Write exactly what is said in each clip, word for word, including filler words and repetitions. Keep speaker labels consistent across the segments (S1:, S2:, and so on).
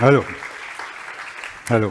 S1: Hallo. Hallo.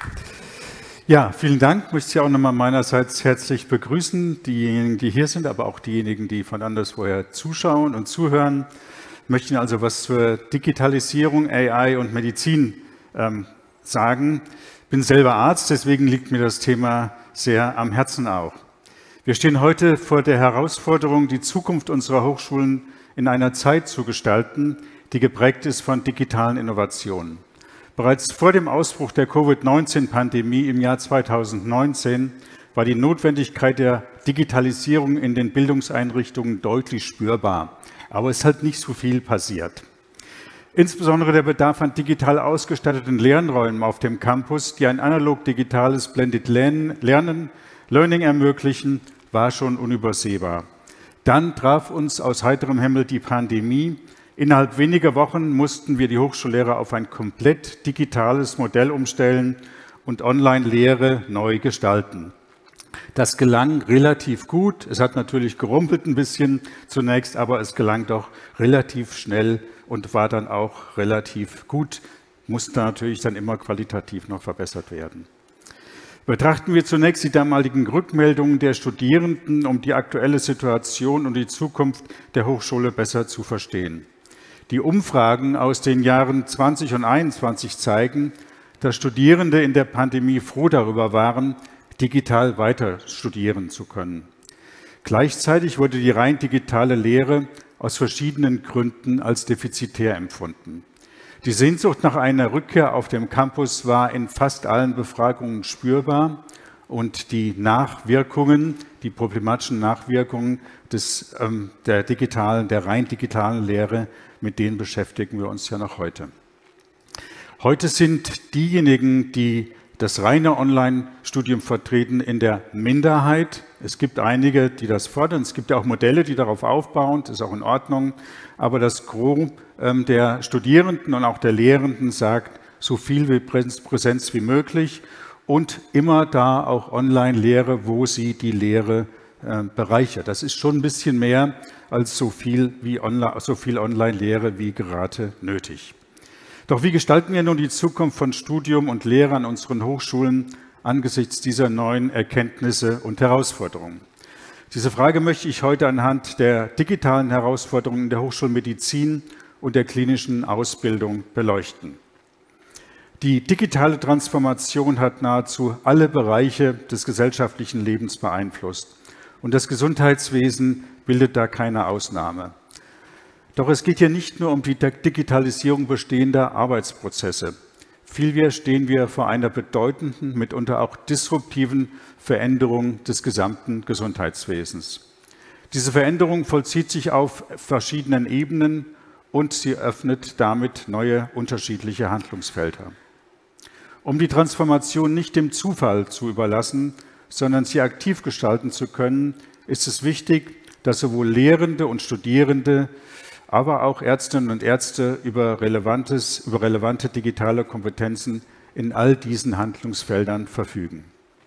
S1: Ja, vielen Dank. Ich möchte Sie auch nochmal meinerseits herzlich begrüßen, diejenigen, die hier sind, aber auch diejenigen, die von anderswoher zuschauen und zuhören. Ich möchte Ihnen also was zur Digitalisierung, A I und Medizin ähm, sagen. Ich bin selber Arzt, deswegen liegt mir das Thema sehr am Herzen auch. Wir stehen heute vor der Herausforderung, die Zukunft unserer Hochschulen in einer Zeit zu gestalten, die geprägt ist von digitalen Innovationen. Bereits vor dem Ausbruch der Covid neunzehn Pandemie im Jahr zweitausendneunzehn war die Notwendigkeit der Digitalisierung in den Bildungseinrichtungen deutlich spürbar. Aber es ist halt nicht so viel passiert. Insbesondere der Bedarf an digital ausgestatteten Lernräumen auf dem Campus, die ein analog-digitales Blended Lernen, Learning ermöglichen, war schon unübersehbar. Dann traf uns aus heiterem Himmel die Pandemie. Innerhalb weniger Wochen mussten wir die Hochschullehrer auf ein komplett digitales Modell umstellen und Online-Lehre neu gestalten. Das gelang relativ gut. Es hat natürlich gerumpelt ein bisschen zunächst, aber es gelang doch relativ schnell und war dann auch relativ gut. Musste natürlich dann immer qualitativ noch verbessert werden. Betrachten wir zunächst die damaligen Rückmeldungen der Studierenden, um die aktuelle Situation und die Zukunft der Hochschule besser zu verstehen. Die Umfragen aus den Jahren zwanzig und einundzwanzig zeigen, dass Studierende in der Pandemie froh darüber waren, digital weiter studieren zu können. Gleichzeitig wurde die rein digitale Lehre aus verschiedenen Gründen als defizitär empfunden. Die Sehnsucht nach einer Rückkehr auf dem Campus war in fast allen Befragungen spürbar und die Nachwirkungen, die problematischen Nachwirkungen des, ähm, der digitalen, der rein digitalen Lehre, mit denen beschäftigen wir uns ja noch heute. Heute sind diejenigen, die das reine Online-Studium vertreten, in der Minderheit. Es gibt einige, die das fordern. Es gibt ja auch Modelle, die darauf aufbauen. Das ist auch in Ordnung. Aber das Gros ähm, der Studierenden und auch der Lehrenden sagt, so viel wie Präsenz wie möglich und immer da auch Online-Lehre, wo sie die Lehre äh, bereichert. Das ist schon ein bisschen mehr als so viel, wie Online, so viel Online-Lehre wie gerade nötig. Doch wie gestalten wir nun die Zukunft von Studium und Lehre an unseren Hochschulen angesichts dieser neuen Erkenntnisse und Herausforderungen? Diese Frage möchte ich heute anhand der digitalen Herausforderungen der Hochschulmedizin und der klinischen Ausbildung beleuchten. Die digitale Transformation hat nahezu alle Bereiche des gesellschaftlichen Lebens beeinflusst. Und das Gesundheitswesen bildet da keine Ausnahme. Doch es geht hier nicht nur um die Digitalisierung bestehender Arbeitsprozesse. Vielmehr stehen wir vor einer bedeutenden, mitunter auch disruptiven Veränderung des gesamten Gesundheitswesens. Diese Veränderung vollzieht sich auf verschiedenen Ebenen und sie öffnet damit neue unterschiedliche Handlungsfelder. Um die Transformation nicht dem Zufall zu überlassen, sondern sie aktiv gestalten zu können, ist es wichtig, dass sowohl Lehrende und Studierende, aber auch Ärztinnen und Ärzte über, relevantes, über relevante digitale Kompetenzen in all diesen Handlungsfeldern verfügen.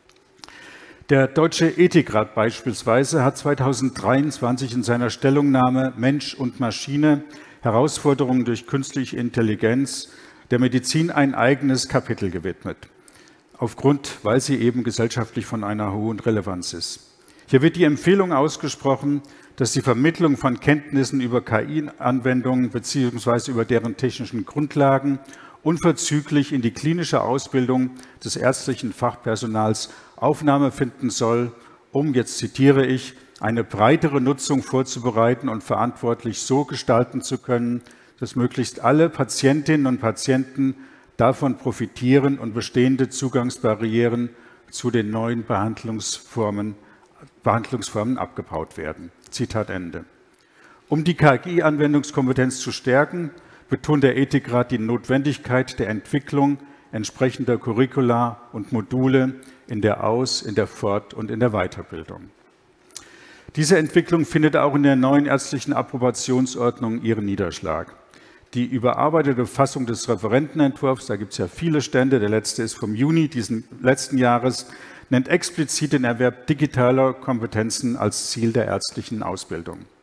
S1: Der Deutsche Ethikrat beispielsweise hat zweitausenddreiundzwanzig in seiner Stellungnahme Mensch und Maschine, Herausforderungen durch künstliche Intelligenz der Medizin ein eigenes Kapitel gewidmet. Aufgrund, weil sie eben gesellschaftlich von einer hohen Relevanz ist. Hier wird die Empfehlung ausgesprochen, dass die Vermittlung von Kenntnissen über K I-Anwendungen bzw. über deren technischen Grundlagen unverzüglich in die klinische Ausbildung des ärztlichen Fachpersonals Aufnahme finden soll, um, jetzt zitiere ich, eine breitere Nutzung vorzubereiten und verantwortlich so gestalten zu können, dass möglichst alle Patientinnen und Patienten davon profitieren und bestehende Zugangsbarrieren zu den neuen Behandlungsformen, Behandlungsformen abgebaut werden. Zitat Ende. Um die K I-Anwendungskompetenz zu stärken, betont der Ethikrat die Notwendigkeit der Entwicklung entsprechender Curricula und Module in der Aus-, in der Fort- und in der Weiterbildung. Diese Entwicklung findet auch in der neuen ärztlichen Approbationsordnung ihren Niederschlag. Die überarbeitete Fassung des Referentenentwurfs, da gibt es ja viele Stände, der letzte ist vom Juni diesen letzten Jahres, nennt explizit den Erwerb digitaler Kompetenzen als Ziel der ärztlichen Ausbildung.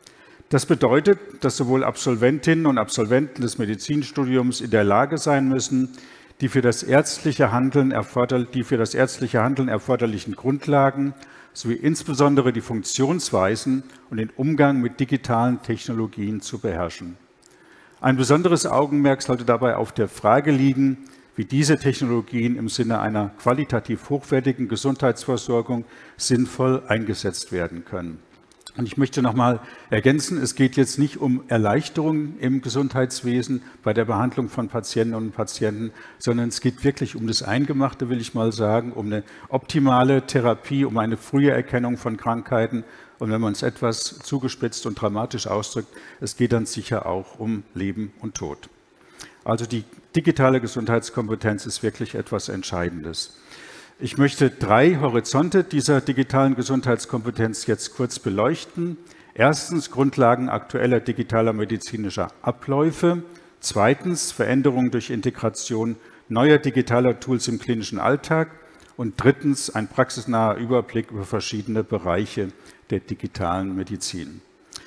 S1: Das bedeutet, dass sowohl Absolventinnen und Absolventen des Medizinstudiums in der Lage sein müssen, die für das ärztliche Handeln, erforder- die für das ärztliche Handeln erforderlichen Grundlagen sowie insbesondere die Funktionsweisen und den Umgang mit digitalen Technologien zu beherrschen. Ein besonderes Augenmerk sollte dabei auf der Frage liegen, wie diese Technologien im Sinne einer qualitativ hochwertigen Gesundheitsversorgung sinnvoll eingesetzt werden können. Und ich möchte noch mal ergänzen, es geht jetzt nicht um Erleichterungen im Gesundheitswesen bei der Behandlung von Patienten und Patienten, sondern es geht wirklich um das Eingemachte, will ich mal sagen, um eine optimale Therapie, um eine frühe Erkennung von Krankheiten. Und wenn man es etwas zugespitzt und dramatisch ausdrückt, es geht dann sicher auch um Leben und Tod. Also die digitale Gesundheitskompetenz ist wirklich etwas Entscheidendes. Ich möchte drei Horizonte dieser digitalen Gesundheitskompetenz jetzt kurz beleuchten. Erstens Grundlagen aktueller digitaler medizinischer Abläufe. Zweitens Veränderungen durch Integration neuer digitaler Tools im klinischen Alltag. Und drittens ein praxisnaher Überblick über verschiedene Bereiche der digitalen Medizin.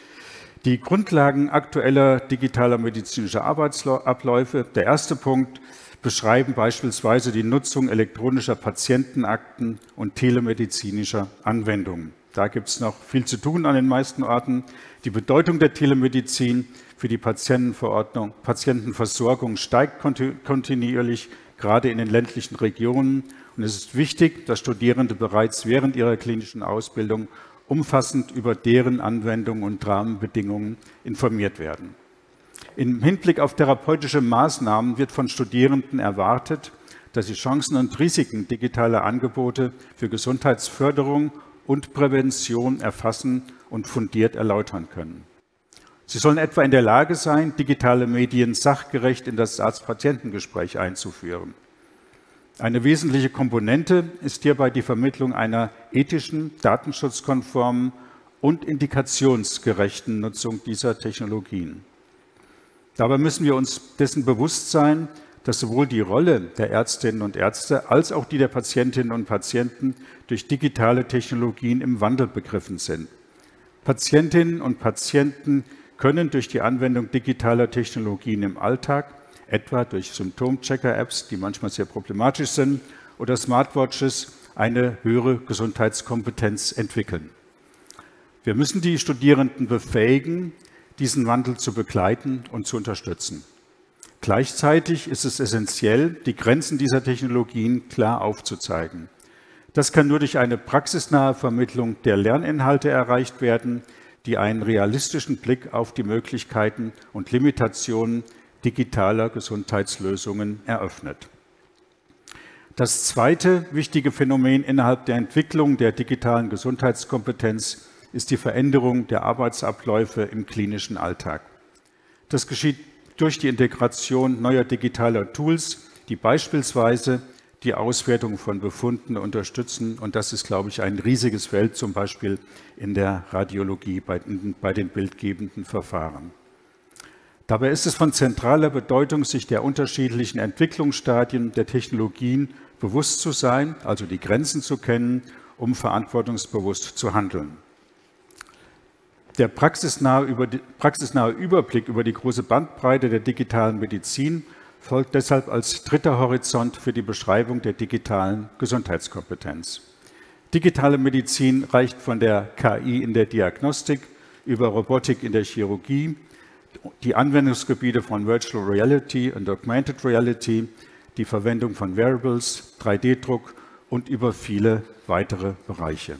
S1: Die Grundlagen aktueller digitaler medizinischer Arbeitsabläufe. Der erste Punkt beschreiben beispielsweise die Nutzung elektronischer Patientenakten und telemedizinischer Anwendungen. Da gibt es noch viel zu tun an den meisten Orten. Die Bedeutung der Telemedizin für die Patientenverordnung, Patientenversorgung steigt kontinuierlich, gerade in den ländlichen Regionen. Und es ist wichtig, dass Studierende bereits während ihrer klinischen Ausbildung umfassend über deren Anwendung und Rahmenbedingungen informiert werden. Im Hinblick auf therapeutische Maßnahmen wird von Studierenden erwartet, dass sie Chancen und Risiken digitaler Angebote für Gesundheitsförderung und Prävention erfassen und fundiert erläutern können. Sie sollen etwa in der Lage sein, digitale Medien sachgerecht in das Arzt-Patienten-Gespräch einzuführen. Eine wesentliche Komponente ist hierbei die Vermittlung einer ethischen, datenschutzkonformen und indikationsgerechten Nutzung dieser Technologien. Dabei müssen wir uns dessen bewusst sein, dass sowohl die Rolle der Ärztinnen und Ärzte als auch die der Patientinnen und Patienten durch digitale Technologien im Wandel begriffen sind. Patientinnen und Patienten können durch die Anwendung digitaler Technologien im Alltag, etwa durch Symptomchecker-Apps, die manchmal sehr problematisch sind, oder Smartwatches, eine höhere Gesundheitskompetenz entwickeln. Wir müssen die Studierenden befähigen, diesen Wandel zu begleiten und zu unterstützen. Gleichzeitig ist es essentiell, die Grenzen dieser Technologien klar aufzuzeigen. Das kann nur durch eine praxisnahe Vermittlung der Lerninhalte erreicht werden, die einen realistischen Blick auf die Möglichkeiten und Limitationen digitaler Gesundheitslösungen eröffnet. Das zweite wichtige Phänomen innerhalb der Entwicklung der digitalen Gesundheitskompetenz ist die Veränderung der Arbeitsabläufe im klinischen Alltag. Das geschieht durch die Integration neuer digitaler Tools, die beispielsweise die Auswertung von Befunden unterstützen. Und das ist, glaube ich, ein riesiges Feld, zum Beispiel in der Radiologie bei, bei den bildgebenden Verfahren. Dabei ist es von zentraler Bedeutung, sich der unterschiedlichen Entwicklungsstadien der Technologien bewusst zu sein, also die Grenzen zu kennen, um verantwortungsbewusst zu handeln. Der praxisnahe, über die, praxisnahe Überblick über die große Bandbreite der digitalen Medizin folgt deshalb als dritter Horizont für die Beschreibung der digitalen Gesundheitskompetenz. Digitale Medizin reicht von der K I in der Diagnostik über Robotik in der Chirurgie, die Anwendungsgebiete von Virtual Reality und Augmented Reality, die Verwendung von Wearables, drei D Druck und über viele weitere Bereiche.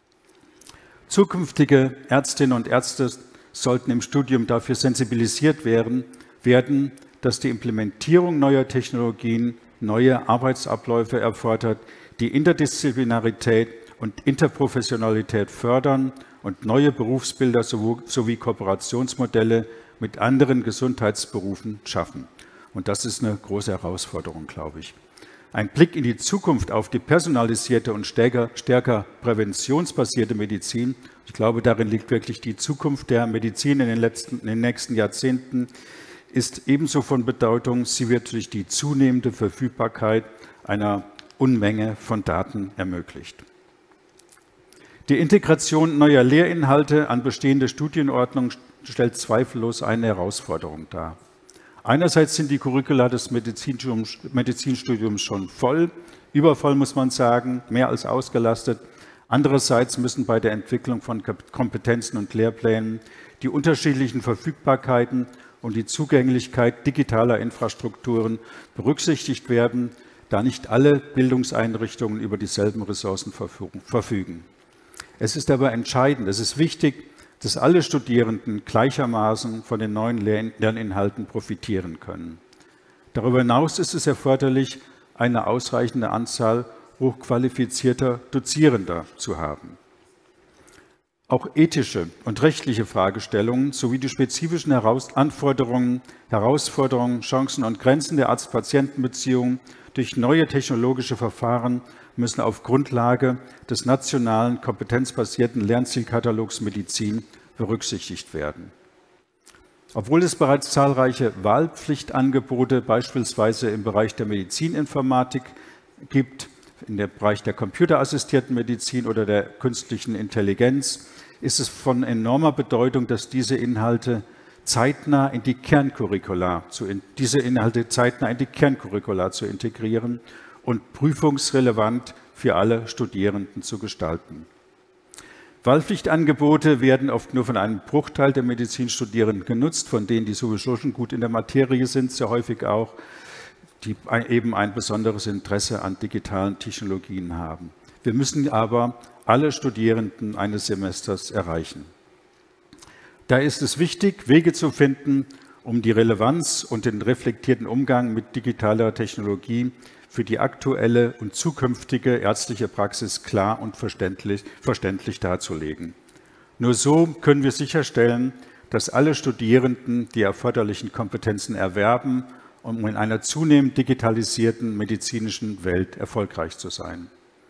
S1: Zukünftige Ärztinnen und Ärzte sollten im Studium dafür sensibilisiert werden, werden, dass die Implementierung neuer Technologien neue Arbeitsabläufe erfordert, die Interdisziplinarität und Interprofessionalität fördern und neue Berufsbilder sowie Kooperationsmodelle mit anderen Gesundheitsberufen schaffen. Und das ist eine große Herausforderung, glaube ich. Ein Blick in die Zukunft auf die personalisierte und stärker, stärker präventionsbasierte Medizin, ich glaube, darin liegt wirklich die Zukunft der Medizin in den, letzten, in den nächsten Jahrzehnten, ist ebenso von Bedeutung. Sie wird durch die zunehmende Verfügbarkeit einer Unmenge von Daten ermöglicht. Die Integration neuer Lehrinhalte an bestehende Studienordnungen stellt zweifellos eine Herausforderung dar. Einerseits sind die Curricula des Medizinstudiums, Medizinstudiums schon voll, übervoll muss man sagen, mehr als ausgelastet. Andererseits müssen bei der Entwicklung von Kompetenzen und Lehrplänen die unterschiedlichen Verfügbarkeiten und die Zugänglichkeit digitaler Infrastrukturen berücksichtigt werden, da nicht alle Bildungseinrichtungen über dieselben Ressourcen verfügen. Es ist aber entscheidend, es ist wichtig, dass alle Studierenden gleichermaßen von den neuen Lerninhalten profitieren können. Darüber hinaus ist es erforderlich, eine ausreichende Anzahl hochqualifizierter Dozierender zu haben. Auch ethische und rechtliche Fragestellungen sowie die spezifischen Heraus- Anforderungen, Herausforderungen, Chancen und Grenzen der Arzt-Patienten-Beziehung durch neue technologische Verfahren müssen auf Grundlage des nationalen kompetenzbasierten Lernzielkatalogs Medizin berücksichtigt werden. Obwohl es bereits zahlreiche Wahlpflichtangebote beispielsweise im Bereich der Medizininformatik gibt, in dem Bereich der computerassistierten Medizin oder der künstlichen Intelligenz, ist es von enormer Bedeutung, dass diese Inhalte zeitnah in die Kerncurricula zu, diese Inhalte zeitnah in die Kerncurricula zu integrieren und prüfungsrelevant für alle Studierenden zu gestalten. Wahlpflichtangebote werden oft nur von einem Bruchteil der Medizinstudierenden genutzt, von denen, die sowieso schon gut in der Materie sind, sehr häufig auch, die eben ein besonderes Interesse an digitalen Technologien haben. Wir müssen aber alle Studierenden eines Semesters erreichen. Da ist es wichtig, Wege zu finden, um die Relevanz und den reflektierten Umgang mit digitaler Technologie für die aktuelle und zukünftige ärztliche Praxis klar und verständlich, verständlich darzulegen. Nur so können wir sicherstellen, dass alle Studierenden die erforderlichen Kompetenzen erwerben, um in einer zunehmend digitalisierten medizinischen Welt erfolgreich zu sein.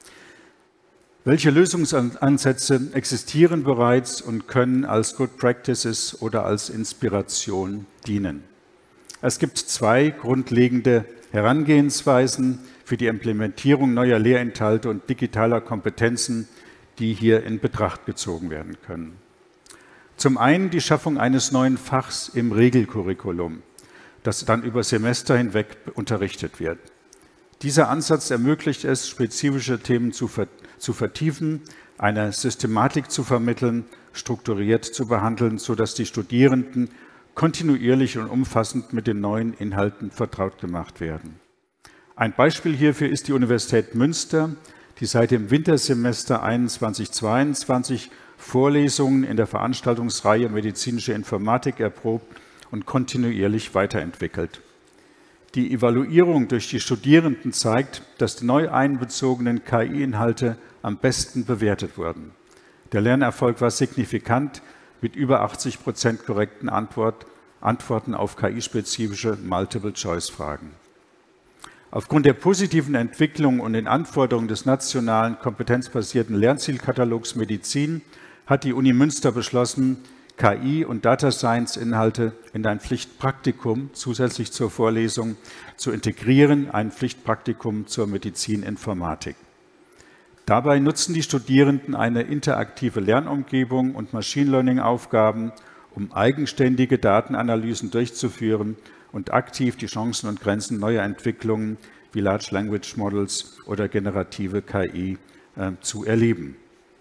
S1: Welche Lösungsansätze existieren bereits und können als Good Practices oder als Inspiration dienen? Es gibt zwei grundlegende Herangehensweisen für die Implementierung neuer Lehrinhalte und digitaler Kompetenzen, die hier in Betracht gezogen werden können. Zum einen die Schaffung eines neuen Fachs im Regelcurriculum, das dann über Semester hinweg unterrichtet wird. Dieser Ansatz ermöglicht es, spezifische Themen zu, ver zu vertiefen, eine Systematik zu vermitteln, strukturiert zu behandeln, sodass die Studierenden kontinuierlich und umfassend mit den neuen Inhalten vertraut gemacht werden. Ein Beispiel hierfür ist die Universität Münster, die seit dem Wintersemester einundzwanzig zweiundzwanzig Vorlesungen in der Veranstaltungsreihe Medizinische Informatik erprobt und kontinuierlich weiterentwickelt. Die Evaluierung durch die Studierenden zeigt, dass die neu einbezogenen K I-Inhalte am besten bewertet wurden. Der Lernerfolg war signifikant mit über achtzig Prozent korrekten Antwort, Antworten auf K I-spezifische Multiple-Choice-Fragen. Aufgrund der positiven Entwicklung und den Anforderungen des nationalen kompetenzbasierten Lernzielkatalogs Medizin hat die Uni Münster beschlossen, K I- und Data Science-Inhalte in ein Pflichtpraktikum zusätzlich zur Vorlesung zu integrieren, ein Pflichtpraktikum zur Medizininformatik. Dabei nutzen die Studierenden eine interaktive Lernumgebung und Machine Learning-Aufgaben, um eigenständige Datenanalysen durchzuführen und aktiv die Chancen und Grenzen neuer Entwicklungen wie Large Language Models oder generative K I äh, zu erleben.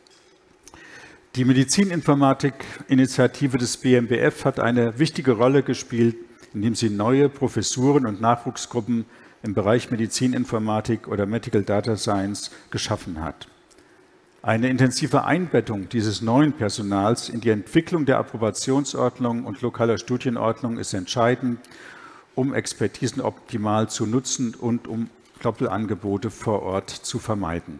S1: Die Medizininformatik-Initiative des B M B F hat eine wichtige Rolle gespielt, indem sie neue Professuren und Nachwuchsgruppen im Bereich Medizininformatik oder Medical Data Science geschaffen hat. Eine intensive Einbettung dieses neuen Personals in die Entwicklung der Approbationsordnung und lokaler Studienordnung ist entscheidend, um Expertisen optimal zu nutzen und um Doppelangebote vor Ort zu vermeiden.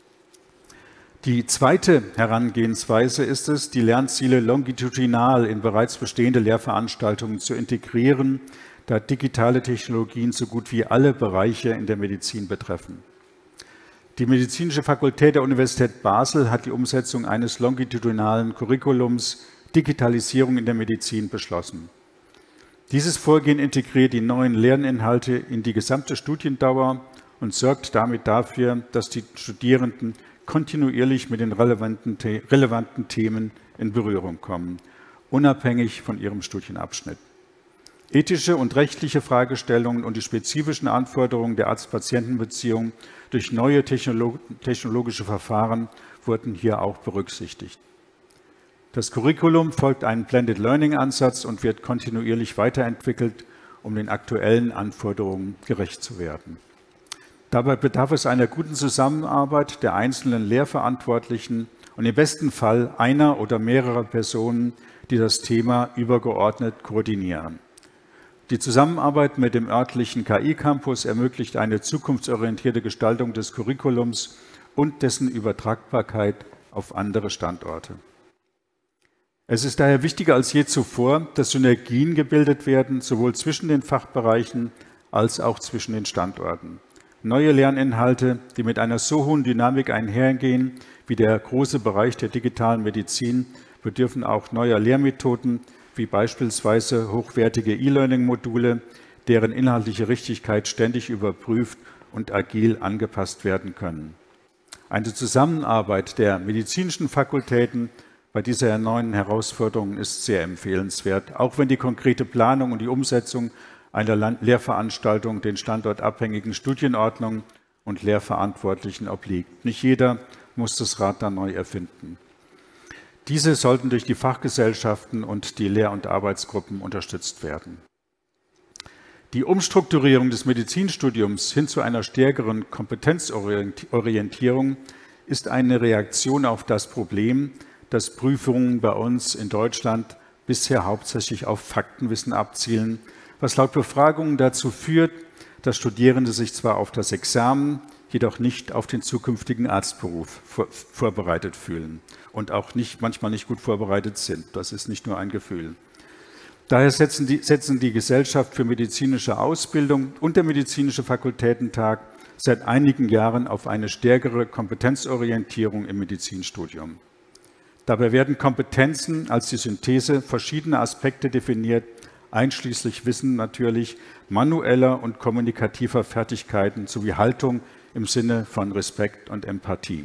S1: Die zweite Herangehensweise ist es, die Lernziele longitudinal in bereits bestehende Lehrveranstaltungen zu integrieren, da digitale Technologien so gut wie alle Bereiche in der Medizin betreffen. Die Medizinische Fakultät der Universität Basel hat die Umsetzung eines longitudinalen Curriculums Digitalisierung in der Medizin beschlossen. Dieses Vorgehen integriert die neuen Lerninhalte in die gesamte Studiendauer und sorgt damit dafür, dass die Studierenden kontinuierlich mit den relevanten, relevanten Themen in Berührung kommen unabhängig von ihrem Studienabschnitt. Ethische und rechtliche Fragestellungen und die spezifischen Anforderungen der Arzt-Patienten-Beziehung durch neue technolog- technologische Verfahren wurden hier auch berücksichtigt. Das Curriculum folgt einem Blended Learning-Ansatz und wird kontinuierlich weiterentwickelt, um den aktuellen Anforderungen gerecht zu werden. Dabei bedarf es einer guten Zusammenarbeit der einzelnen Lehrverantwortlichen und im besten Fall einer oder mehrerer Personen, die das Thema übergeordnet koordinieren. Die Zusammenarbeit mit dem örtlichen K I-Campus ermöglicht eine zukunftsorientierte Gestaltung des Curriculums und dessen Übertragbarkeit auf andere Standorte. Es ist daher wichtiger als je zuvor, dass Synergien gebildet werden, sowohl zwischen den Fachbereichen als auch zwischen den Standorten. Neue Lerninhalte, die mit einer so hohen Dynamik einhergehen wie der große Bereich der digitalen Medizin, bedürfen auch neuer Lehrmethoden, wie beispielsweise hochwertige E-Learning-Module, deren inhaltliche Richtigkeit ständig überprüft und agil angepasst werden können. Eine Zusammenarbeit der medizinischen Fakultäten bei dieser neuen Herausforderung ist sehr empfehlenswert, auch wenn die konkrete Planung und die Umsetzung einer Lehrveranstaltung den standortabhängigen Studienordnungen und Lehrverantwortlichen obliegt. Nicht jeder muss das Rad dann neu erfinden. Diese sollten durch die Fachgesellschaften und die Lehr- und Arbeitsgruppen unterstützt werden. Die Umstrukturierung des Medizinstudiums hin zu einer stärkeren Kompetenzorientierung ist eine Reaktion auf das Problem, dass Prüfungen bei uns in Deutschland bisher hauptsächlich auf Faktenwissen abzielen, was laut Befragungen dazu führt, dass Studierende sich zwar auf das Examen, jedoch nicht auf den zukünftigen Arztberuf vor, vorbereitet fühlen und auch nicht, manchmal nicht gut vorbereitet sind. Das ist nicht nur ein Gefühl. Daher setzen die, setzen die Gesellschaft für medizinische Ausbildung und der Medizinische Fakultätentag seit einigen Jahren auf eine stärkere Kompetenzorientierung im Medizinstudium. Dabei werden Kompetenzen als die Synthese verschiedener Aspekte definiert, einschließlich Wissen natürlich, manueller und kommunikativer Fertigkeiten sowie Haltung im Sinne von Respekt und Empathie.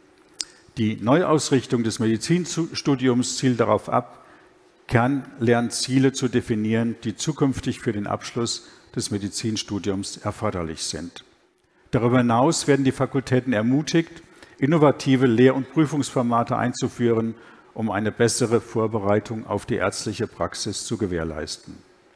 S1: Die Neuausrichtung des Medizinstudiums zielt darauf ab, Kernlernziele zu definieren, die zukünftig für den Abschluss des Medizinstudiums erforderlich sind. Darüber hinaus werden die Fakultäten ermutigt, innovative Lehr- und Prüfungsformate einzuführen, um eine bessere Vorbereitung auf die ärztliche Praxis zu gewährleisten.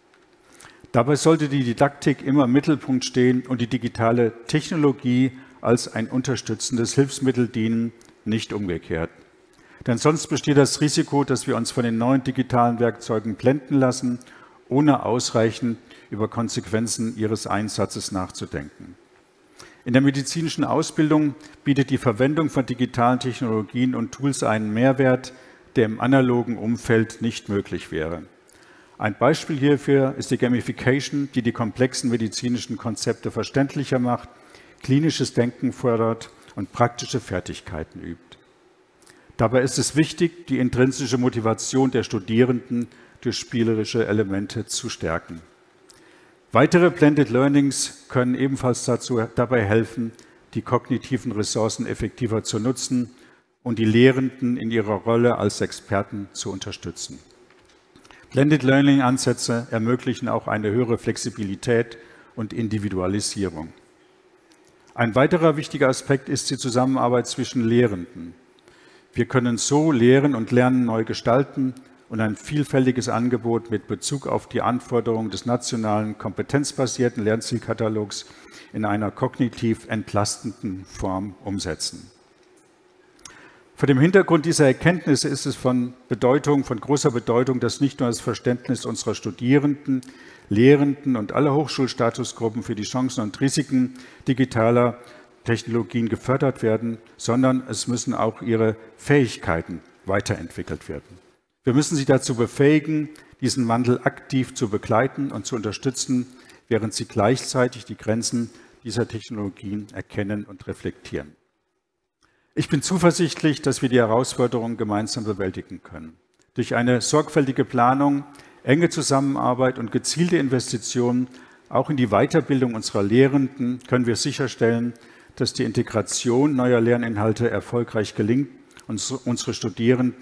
S1: Dabei sollte die Didaktik immer im Mittelpunkt stehen und die digitale Technologie als ein unterstützendes Hilfsmittel dienen, nicht umgekehrt. Denn sonst besteht das Risiko, dass wir uns von den neuen digitalen Werkzeugen blenden lassen, ohne ausreichend über Konsequenzen ihres Einsatzes nachzudenken. In der medizinischen Ausbildung bietet die Verwendung von digitalen Technologien und Tools einen Mehrwert, der im analogen Umfeld nicht möglich wäre. Ein Beispiel hierfür ist die Gamification, die die komplexen medizinischen Konzepte verständlicher macht, klinisches Denken fördert und praktische Fertigkeiten übt. Dabei ist es wichtig, die intrinsische Motivation der Studierenden durch spielerische Elemente zu stärken. Weitere Blended Learnings können ebenfalls dazu, dabei helfen, die kognitiven Ressourcen effektiver zu nutzen und die Lehrenden in ihrer Rolle als Experten zu unterstützen. Blended Learning Ansätze ermöglichen auch eine höhere Flexibilität und Individualisierung. Ein weiterer wichtiger Aspekt ist die Zusammenarbeit zwischen Lehrenden. Wir können so Lehren und Lernen neu gestalten und ein vielfältiges Angebot mit Bezug auf die Anforderungen des nationalen kompetenzbasierten Lernzielkatalogs in einer kognitiv entlastenden Form umsetzen. Vor dem Hintergrund dieser Erkenntnisse ist es von Bedeutung, von großer Bedeutung, dass nicht nur das Verständnis unserer Studierenden, Lehrenden und aller Hochschulstatusgruppen für die Chancen und Risiken digitaler Technologien gefördert werden, sondern es müssen auch ihre Fähigkeiten weiterentwickelt werden. Wir müssen sie dazu befähigen, diesen Wandel aktiv zu begleiten und zu unterstützen, während sie gleichzeitig die Grenzen dieser Technologien erkennen und reflektieren. Ich bin zuversichtlich, dass wir die Herausforderungen gemeinsam bewältigen können. Durch eine sorgfältige Planung, enge Zusammenarbeit und gezielte Investitionen auch in die Weiterbildung unserer Lehrenden können wir sicherstellen, dass die Integration neuer Lerninhalte erfolgreich gelingt und unsere Studierenden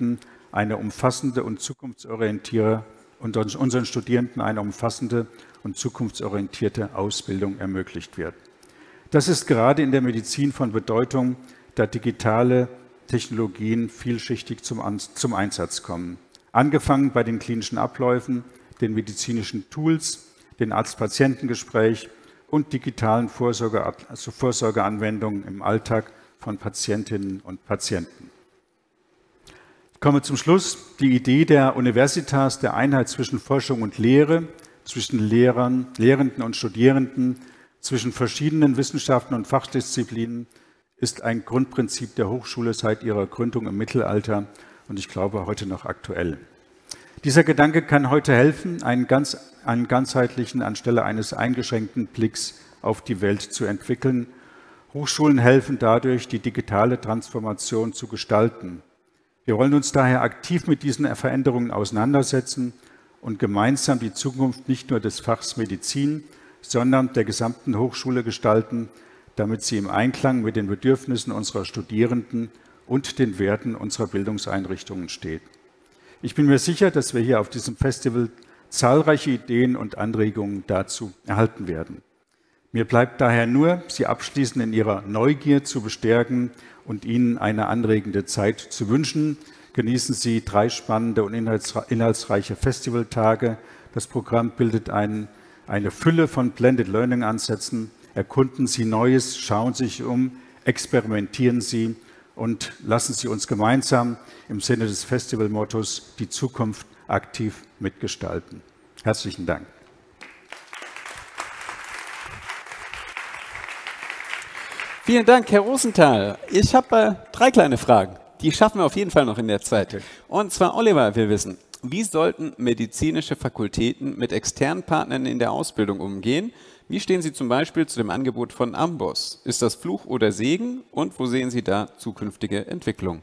S1: eine umfassende und zukunftsorientierte und unseren Studierenden eine umfassende und zukunftsorientierte Ausbildung ermöglicht wird. Das ist gerade in der Medizin von Bedeutung, da digitale Technologien vielschichtig zum, zum Einsatz kommen. Angefangen bei den klinischen Abläufen, den medizinischen Tools, den Arzt-Patienten-Gespräch und digitalen Vorsorge, also Vorsorgeanwendungen im Alltag von Patientinnen und Patienten. Ich komme zum Schluss. Die Idee der Universitas, der Einheit zwischen Forschung und Lehre, zwischen Lehrern, Lehrenden und Studierenden, zwischen verschiedenen Wissenschaften und Fachdisziplinen, ist ein Grundprinzip der Hochschule seit ihrer Gründung im Mittelalter und ich glaube heute noch aktuell. Dieser Gedanke kann heute helfen, einen, ganz, einen ganzheitlichen anstelle eines eingeschränkten Blicks auf die Welt zu entwickeln. Hochschulen helfen dadurch, die digitale Transformation zu gestalten. Wir wollen uns daher aktiv mit diesen Veränderungen auseinandersetzen und gemeinsam die Zukunft nicht nur des Fachs Medizin, sondern der gesamten Hochschule gestalten, damit sie im Einklang mit den Bedürfnissen unserer Studierenden und den Werten unserer Bildungseinrichtungen steht. Ich bin mir sicher, dass wir hier auf diesem Festival zahlreiche Ideen und Anregungen dazu erhalten werden. Mir bleibt daher nur, Sie abschließend in Ihrer Neugier zu bestärken und Ihnen eine anregende Zeit zu wünschen. Genießen Sie drei spannende und inhaltsreiche Festivaltage. Das Programm bildet einen, eine Fülle von Blended Learning Ansätzen. Erkunden Sie Neues, schauen Sie sich um, experimentieren Sie und lassen Sie uns gemeinsam im Sinne des Festivalmottos die Zukunft aktiv mitgestalten. Herzlichen Dank.
S2: Vielen Dank, Herr Rosenthal. Ich habe äh, drei kleine Fragen. Die schaffen wir auf jeden Fall noch in der Zeit. Und zwar, Oliver will wissen, wie sollten medizinische Fakultäten mit externen Partnern in der Ausbildung umgehen? Wie stehen Sie zum Beispiel zu dem Angebot von Amboss? Ist das Fluch oder Segen? Und wo sehen Sie da zukünftige Entwicklung?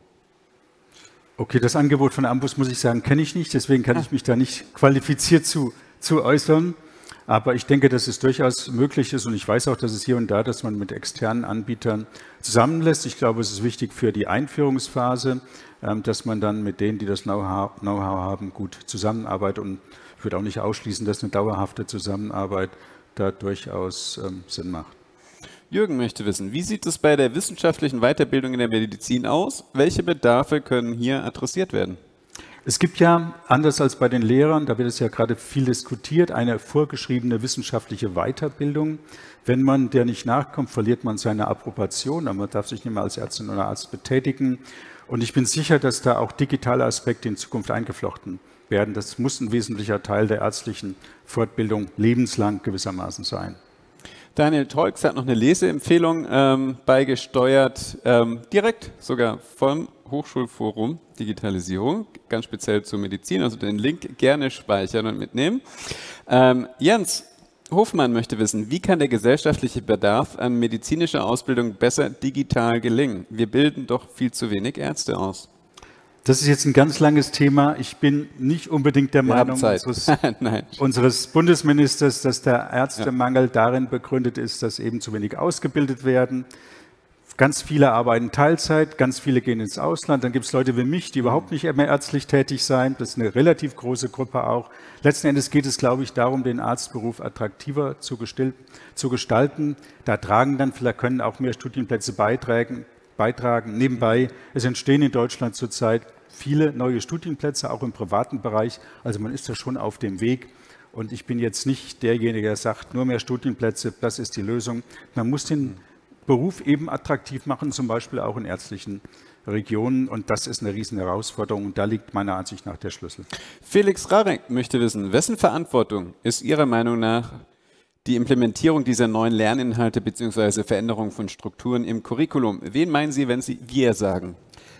S1: Okay, das Angebot von Amboss, muss ich sagen, kenne ich nicht. Deswegen kann ich mich da nicht qualifiziert zu, zu äußern. Aber ich denke, dass es durchaus möglich ist und ich weiß auch, dass es hier und da, dass man mit externen Anbietern zusammenlässt. Ich glaube, es ist wichtig für die Einführungsphase, dass man dann mit denen, die das Know-how haben, gut zusammenarbeitet. Und ich würde auch nicht ausschließen, dass eine dauerhafte Zusammenarbeit da durchaus ähm, Sinn macht.
S2: Jürgen möchte wissen, wie sieht es bei der wissenschaftlichen Weiterbildung in der Medizin aus? Welche Bedarfe können hier adressiert werden?
S1: Es gibt ja, anders als bei den Lehrern, da wird es ja gerade viel diskutiert, eine vorgeschriebene wissenschaftliche Weiterbildung. Wenn man der nicht nachkommt, verliert man seine Approbation, aber man darf sich nicht mehr als Ärztin oder Arzt betätigen. Und ich bin sicher, dass da auch digitale Aspekte in Zukunft eingeflochten werden. Das muss ein wesentlicher Teil der ärztlichen Fortbildung lebenslang gewissermaßen sein.
S2: Daniel Tolks hat noch eine Leseempfehlung ähm, beigesteuert, ähm, direkt sogar vom Hochschulforum Digitalisierung, ganz speziell zur Medizin, also den Link gerne speichern und mitnehmen. Ähm, Jens Hofmann möchte wissen, wie kann der gesellschaftliche Bedarf an medizinischer Ausbildung besser digital gelingen? Wir bilden doch viel zu wenig Ärzte aus.
S1: Das ist jetzt ein ganz langes Thema. Ich bin nicht unbedingt der
S2: Wir
S1: Meinung
S2: unseres,
S1: unseres Bundesministers, dass der Ärztemangel ja. darin begründet ist, dass eben zu wenig ausgebildet werden. Ganz viele arbeiten Teilzeit, ganz viele gehen ins Ausland. Dann gibt es Leute wie mich, die überhaupt nicht mehr ärztlich tätig sein. Das ist eine relativ große Gruppe auch. Letzten Endes geht es, glaube ich, darum, den Arztberuf attraktiver zu, zu gestalten. Da tragen dann, vielleicht können auch mehr Studienplätze beitragen. beitragen. Nebenbei, es entstehen in Deutschland zurzeit viele neue Studienplätze, auch im privaten Bereich. Also man ist da schon auf dem Weg. Und ich bin jetzt nicht derjenige, der sagt, nur mehr Studienplätze, das ist die Lösung. Man muss den Beruf eben attraktiv machen, zum Beispiel auch in ärztlichen Regionen. Und das ist eine riesen Herausforderung. Und da liegt meiner Ansicht nach der Schlüssel.
S2: Felix Rarek möchte wissen, wessen Verantwortung ist Ihrer Meinung nach die Implementierung dieser neuen Lerninhalte bzw. Veränderung von Strukturen im Curriculum? Wen meinen Sie, wenn Sie wir sagen?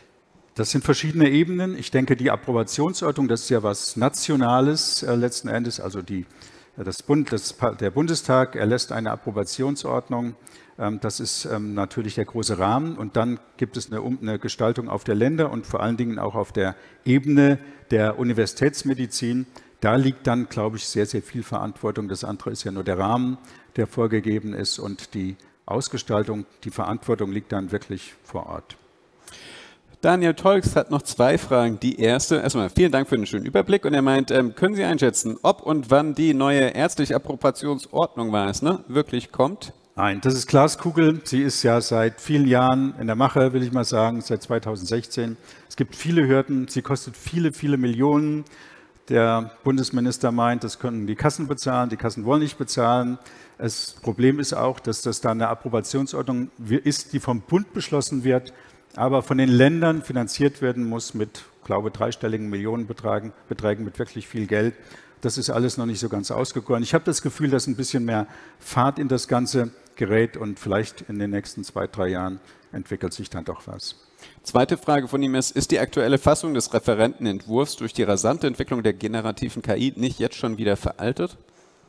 S1: Das sind verschiedene Ebenen. Ich denke, die Approbationsordnung, das ist ja was Nationales äh, letzten Endes. Also die, das Bund, das, der Bundestag erlässt eine Approbationsordnung. Ähm, das ist ähm, natürlich der große Rahmen. Und dann gibt es eine, eine Gestaltung auf der Länder- und vor allen Dingen auch auf der Ebene der Universitätsmedizin. Da liegt dann, glaube ich, sehr, sehr viel Verantwortung. Das andere ist ja nur der Rahmen, der vorgegeben ist. Und die Ausgestaltung, die Verantwortung liegt dann wirklich vor Ort.
S2: Daniel Tolks hat noch zwei Fragen. Die erste, erstmal vielen Dank für den schönen Überblick. Und er meint, ähm, können Sie einschätzen, ob und wann die neue ärztliche Approbationsordnung war es, ne, wirklich kommt?
S1: Nein, das ist Glaskugel. Sie ist ja seit vielen Jahren in der Mache, will ich mal sagen, seit zweitausendsechzehn. Es gibt viele Hürden. Sie kostet viele, viele Millionen. Der Bundesminister meint, das können die Kassen bezahlen. Die Kassen wollen nicht bezahlen. Das Problem ist auch, dass das da eine Approbationsordnung ist, die vom Bund beschlossen wird, aber von den Ländern finanziert werden muss mit, glaube ich, dreistelligen Millionenbeträgen, Beträgen mit wirklich viel Geld. Das ist alles noch nicht so ganz ausgegoren. Ich habe das Gefühl, dass ein bisschen mehr Fahrt in das Ganze gerät und vielleicht in den nächsten zwei, drei Jahren entwickelt sich dann doch was.
S2: Zweite Frage von ihm ist, ist die aktuelle Fassung des Referentenentwurfs durch die rasante Entwicklung der generativen K I nicht jetzt schon wieder veraltet?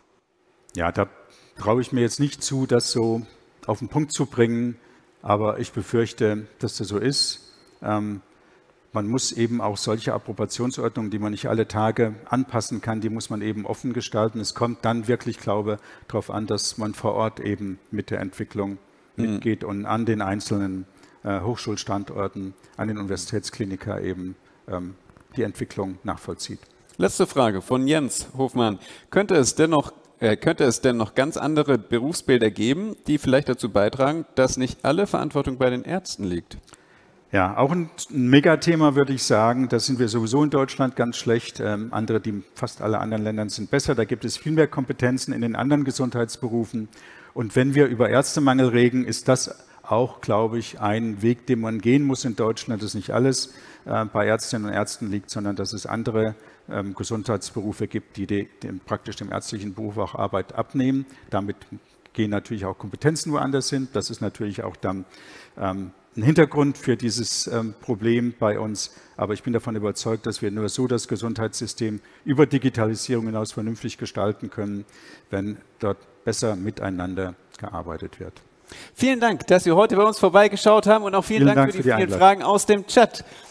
S1: Ja, da traue ich mir jetzt nicht zu, das so auf den Punkt zu bringen, aber ich befürchte, dass das so ist. Ähm, man muss eben auch solche Approbationsordnungen, die man nicht alle Tage anpassen kann, die muss man eben offen gestalten. Es kommt dann wirklich, glaube ich, darauf an, dass man vor Ort eben mit der Entwicklung mhm. mitgeht und an den einzelnen äh, Hochschulstandorten, an den Universitätsklinika eben ähm, die Entwicklung nachvollzieht.
S2: Letzte Frage von Jens Hofmann. Könnte es dennoch Könnte es denn noch ganz andere Berufsbilder geben, die vielleicht dazu beitragen, dass nicht alle Verantwortung bei den Ärzten liegt?
S1: Ja, auch ein Megathema, würde ich sagen. Da sind wir sowieso in Deutschland ganz schlecht. Ähm, andere, die fast alle anderen Länder sind besser. Da gibt es viel mehr Kompetenzen in den anderen Gesundheitsberufen. Und wenn wir über Ärztemangel reden, ist das auch, glaube ich, ein Weg, den man gehen muss in Deutschland. Das ist nicht alles äh, bei Ärztinnen und Ärzten liegt, sondern dass es andere ähm, Gesundheitsberufe gibt, die, die, die praktisch dem ärztlichen Beruf auch Arbeit abnehmen. Damit gehen natürlich auch Kompetenzen woanders hin. Das ist natürlich auch dann ähm, ein Hintergrund für dieses ähm, Problem bei uns. Aber ich bin davon überzeugt, dass wir nur so das Gesundheitssystem über Digitalisierung hinaus vernünftig gestalten können, wenn dort besser miteinander gearbeitet wird.
S2: Vielen Dank, dass Sie heute bei uns vorbeigeschaut haben und auch vielen, vielen Dank, Dank für die, für die vielen Fragen aus dem Chat.